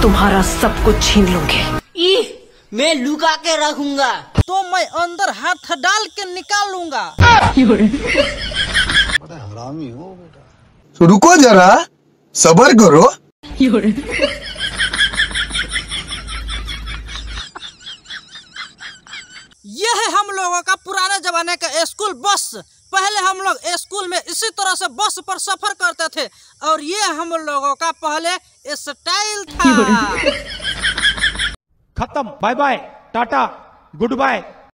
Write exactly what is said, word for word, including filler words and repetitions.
तुम्हारा सब कुछ छीन लूंगी। ई, मैं लुका के रखूंगा तो मैं अंदर हाथ डाल के निकाल लूंगा। बड़ा हरामी हो बेटा। रुको जरा, सब्र करो। यह है हम लोगों का पुराने जमाने का स्कूल बस। पहले हम लोग स्कूल में इसी तरह से बस पर सफर करते थे और ये हम लोगों का पहले स्टाइल था। खत्म, bye bye, tata, good bye.